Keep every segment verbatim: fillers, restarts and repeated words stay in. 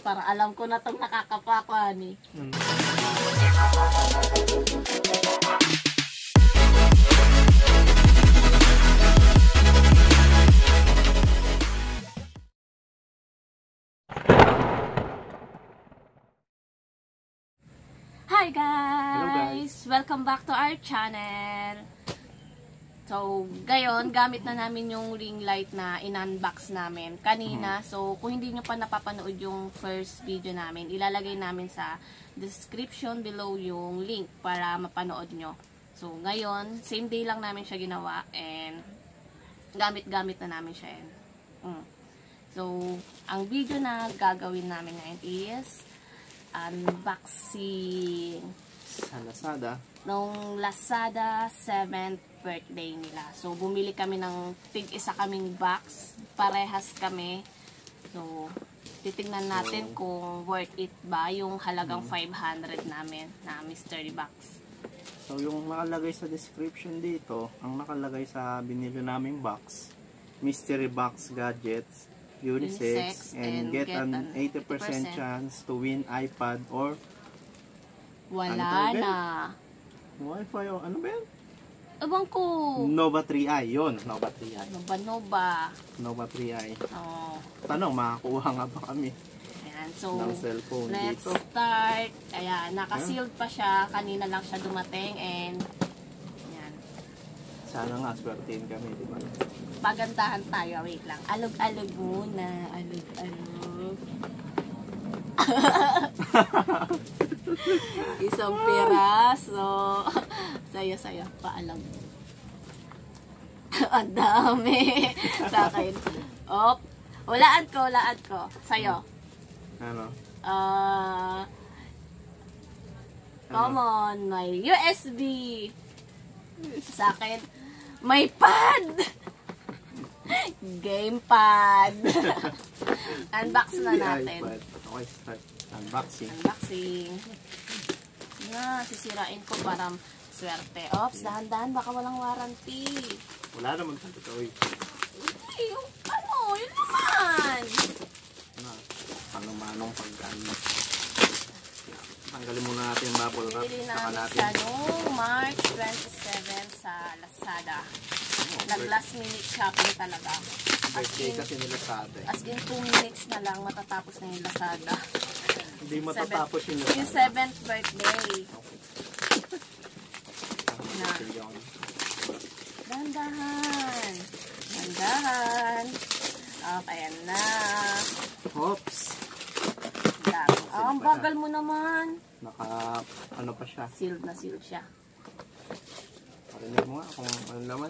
Para alam ko na itong nakakapakuan eh. Hmm. Hi guys! Hello guys! Welcome back to our channel. So, gayon, gamit na namin yung ring light na in-unbox namin kanina. So, kung hindi nyo pa napapanood yung first video namin, ilalagay namin sa description below yung link para mapanood nyo. So, ngayon, same day lang namin siya ginawa and gamit-gamit na namin siya. Mm. So, ang video na gagawin namin ngayon is unboxing sa Lazada nung Lazada seventh birthday nila. So, bumili kami ng tig-isa kaming box. Parehas kami. So, titignan natin so, kung worth it ba yung halagang hmm. five hundred namin na mystery box. So, yung nakalagay sa description dito, ang nakalagay sa binili naming box, mystery box gadgets, unisex, and, and get, get an eighty percent chance to win iPad or wala ano na. Wi-Fi o ano ba yan? Ewan ko. Nova three i. Yun, Nova three i. Nova Nova. Nova three i. Oh. Tanong, makakuha nga ba kami? Ayan, so, ng cellphone let's dito. start. Ayan, naka-sealed pa siya. Kanina lang siya dumating and ayan. Sana nga, swertein kami, di ba? Pagandahan tayo. Wait lang. Alog-alog muna. Alog-alog. Isang piraso. Saya-saya. Paalam. Ang dami. Sa akin. Op. Walaan ko, walaan ko. Sa'yo. Ano? Uh, common. May U S B. Sa akin, may pad. Gamepad. Unbox na natin. Okay, start. Unboxing. Unboxing. Na, sisirain ko para swerte. Ops, dahan-dahan, baka walang warranty. Wala naman sa ito. Uy, yung ano, yun naman. Ano, manong-manong pagkaan. Tanggalin muna natin yung bubble wrap. Bili namin siya noong March twenty-seven sa Lazada. Nag-last minute shopping talaga. Birthday kasi nila sa atin. As in two minutes na lang matatapos na yung Lazada. Hindi matatapos yung Lazada. Yung seventh birthday. Na. Dandahan. Dandahan. Okay, yan na. Oops. Ah, ang bagal mo naman. Naka, ano pa siya? Sealed na sealed siya. Parinig mo nga kung ano naman.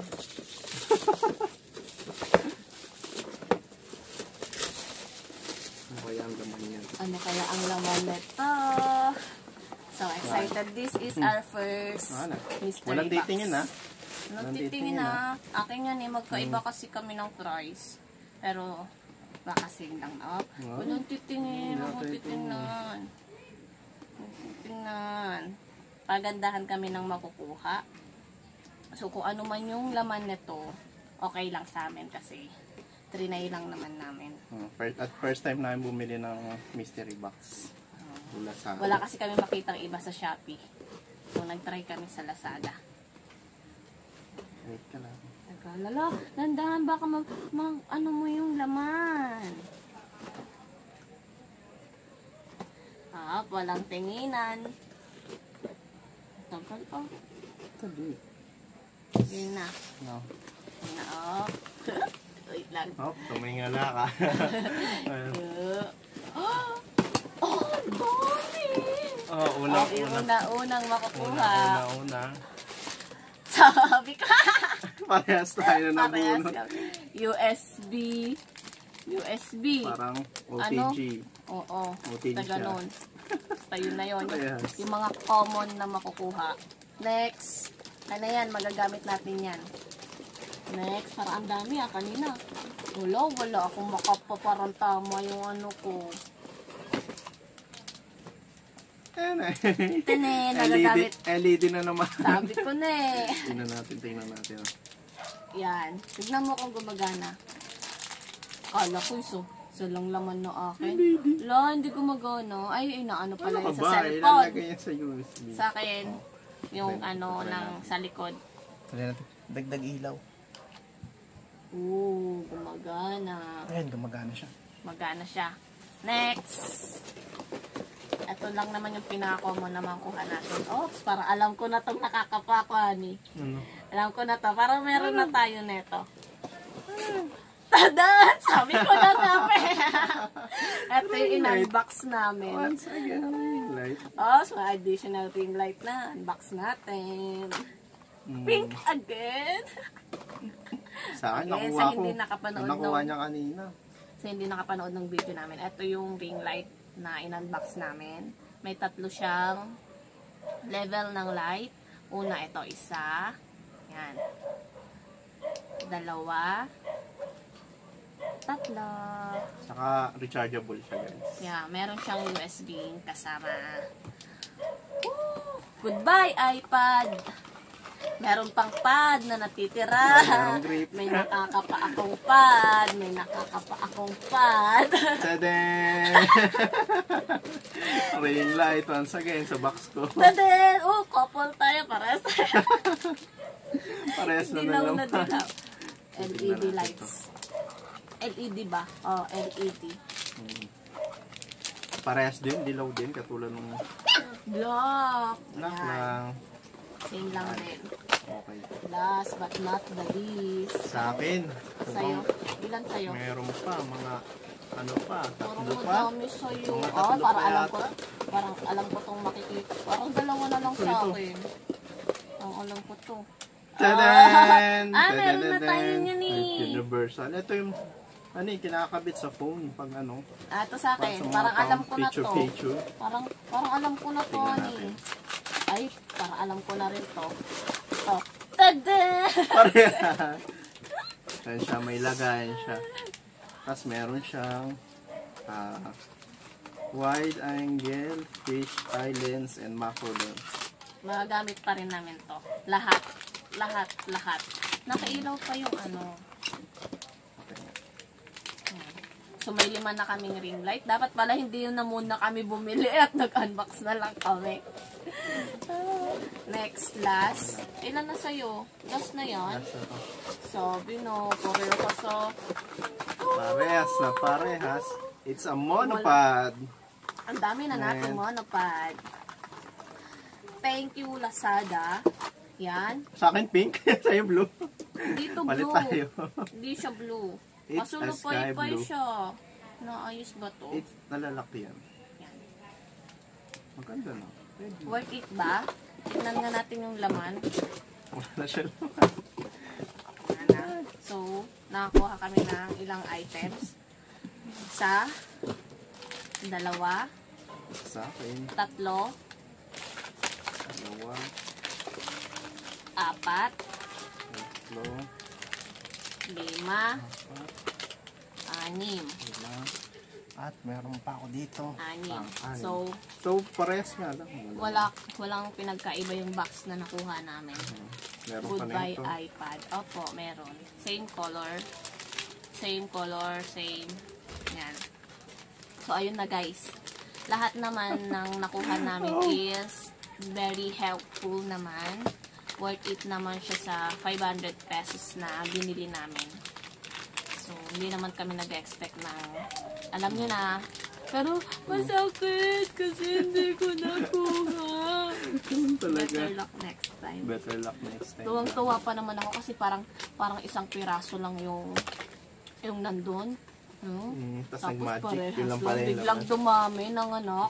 Ano kaya ang laman yan? Ano kaya ang laman nito? So excited. This is our first ano? mystery Walang box. titingin ha? Walang titingin ha? Akin yan eh. Magkaiba hmm. kasi kami ng price. Pero bakasing lang na. Oh, walang titingin. Walang titingnan. Walang titingnan. Pagandahan kami ng makukuha. So, kung ano man yung laman nito, okay lang sa amin kasi trinay lang naman namin. First, at first time namin bumili ng mystery box. Wala, sa Wala kasi kami makitang iba sa Shopee. So, nag-try kami sa Lazada. Wait ka lang. Lala, dandahan baka mag, mag ano mo yung laman. Ah, walang tinginan. Tagal pa. Tabi. Yun na. No. Yun na, oh. Wait lang. Oh, tumingala ka. Oh, oh, dami! Oh, unang, oh, unang. Una-unang makukuha. Una-una. Sabi ka. Parehas tayo na bunot. U S B. U S B. Parang O T G. Ano? Oo. O T G na ganun. Basta yun na yun. Parehas. Yung mga common na makukuha. Next. Ano yan? Magagamit natin yan. Next. Parang ang dami ah. Kanina. Wala. Wala akong makapa. Parang tama yung ano ko. Tene, nagagamit. L E D na naman. Sabi ko na eh. Tingnan natin, tingnan natin. Yan. Tignan mo kung gumagana. Kala ko iso. Sulong laman no akin. Hindi. La, hindi gumagana. Ay, inaano pala Ano yun ka sa ba? cellphone. Ilalagay yan sa U S B. Sa akin, yung Try- ano, try ng natin. sa likod. Try natin. Dagdag ilaw. Oo, gumagana. Ayan, gumagana siya. Magana siya. Next! Ito lang naman yung pinaka-common naman kuha natin. Oops, parang alam ko na itong nakakapa ni. Ano? Alam ko na to. Parang meron na tayo neto. Tada! Sabi ko na namin. Ito yung in-unbox namin. Once again, ring light. Oh, so additional ring light na. Unbox natin. Mm. Pink again. Sa akin, Okay, nakuha sa ko. hindi nakapanood Nakuha ng- niya kanina. Sa hindi nakapanood ng video namin, ito yung ring light na in-unbox namin. May tatlo siyang level ng light. Una, ito, isa. Yan. Dalawa. Tatlo. Saka rechargeable siya, guys. Yeah, meron siyang U S B kasama. Woo! Goodbye, iPad! Meron pang pad na natitira. Merong grip. May nakakapa akong pad. May nakakapa akong pad. Tadeng! Ring light once again sa box ko. Tadeng! Oh, couple tayo. Parehas tayo. Parehas na Dilaw lang. na dilaw. L E D Tignan natin lights. L E D ba? Oh, L E D. Hmm. Parehas din, dilaw din, katulad ng Block. black Yan. lang. Same lang din. Okay. Last but not the least. Sa akin, Sa'yo. Ilan sa'yo? meron pa, mga ano pa, Parang tatlo pa. madami sa'yo. Mga Ah, tatlo para pa alam ko. yata. Parang alam ko tong makikita. Parang dalawa na lang Ito, sa ito. akin. Ang alam ko to. Tadaan! Ah, meron na tayo Tadadadang! yun eh. Universal. Ito yung, ano yung kinakabit sa phone pag ano. Ah, ito sa Para akin. sa mga Parang alam ko na picture, to. picture. Parang, parang alam ko na to. Tingnan Ani. natin. Ay, parang alam ko na rin to. To. Tada! Pareha. Ayan siya, may lagayan siya. Tapos meron siyang ah, wide angle, fish eye lens, and macro lens. Magagamit pa rin namin to. Lahat. Lahat. Lahat. Nakailaw pa yung ano. Okay. Ayan. So, may lima na kaming ring light. Dapat pala hindi yun na muna kami bumili at nag-unbox na lang kami. Next, last. Ilan na sa'yo? Last na yan? Nasa to. Sabi no, pareho ka sa... Parehas na parehas. It's a monopad. Ang dami na natin Ayan. monopad. Thank you, Lazada. Yan. Sa akin pink, sa'yo blue. Dito Palit blue. tayo. Hindi siya blue. It's Kaso a sky lupay-pay blue. siya. Naayos ba to? It's nalalaki yan. Yan. Maganda na. Pwede. Worth it ba? Tignan nga natin yung laman. Wala na siya. Yan na. So, nakakuha kami ng ilang items. Isa, dalawa, Sa akin, tatlo, dalawa, apat, tatlo, lima, apat, anim. lima, at meron pa ako dito. Anim. Pang-anim. So, So, parehas nga lang. wala, walang pinagkaiba yung box na nakuha namin. Meron pa na Goodbye ito. iPad. Opo, meron. Same color. Same color, same. Yan. So, ayun na guys. Lahat naman ng nakuha namin is very helpful naman. Worth it naman siya sa five hundred pesos na binili namin. So, hindi naman kami nag-expect ng, alam nyo na, pero masakit kasi hindi ko nakuha. Talaga. Better luck next time. Better luck next time. Tuwang-tuwa pa naman ako kasi parang parang isang piraso lang yung yung nandun. No? Mm, tas Tapos nag-magic. parehas Yun lang lang, pala yung biglang laman. dumami ng anak.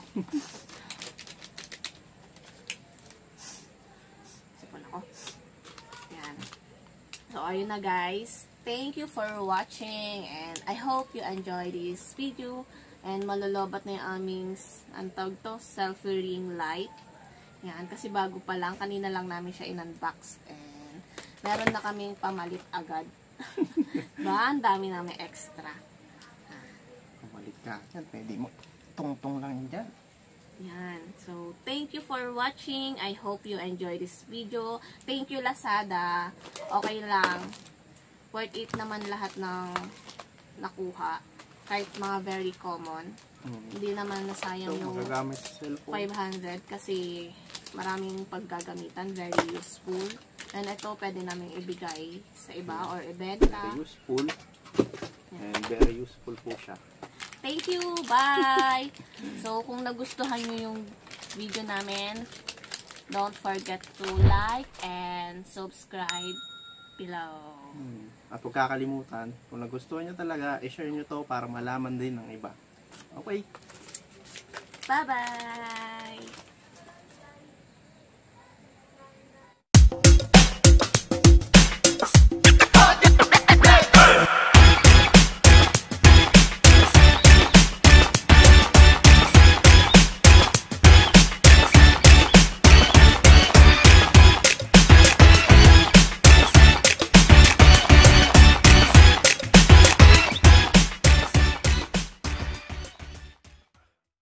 Sipon ako. Yan. So, ayun na guys. Thank you for watching and I hope you enjoy this video and malolobat na yung aming ang tawag to, selfie ring light. Yan, kasi bago pa lang, kanina lang namin siya in-unbox and meron na kaming pamalit agad. Ba, ang dami namin extra. Pamalit ka. Yan, pwede mo. Tungtong lang dyan. Yan. So, thank you for watching. I hope you enjoy this video. Thank you, Lazada. Okay lang. Worth it naman lahat ng nakuha. Kahit mga very common. Hmm. Hindi naman nasayang So, yung magagamit sa cellphone. five hundred kasi maraming paggagamitan, very useful. And ito pwede namin ibigay sa iba or ibenta. Very useful. And very useful po siya. Thank you! Bye! So, kung nagustuhan nyo yung video namin, don't forget to like and subscribe below. Hmm. At huwag kakalimutan, kung nagustuhan nyo talaga, i-share nyo to para malaman din ng iba. Okay? Bye-bye!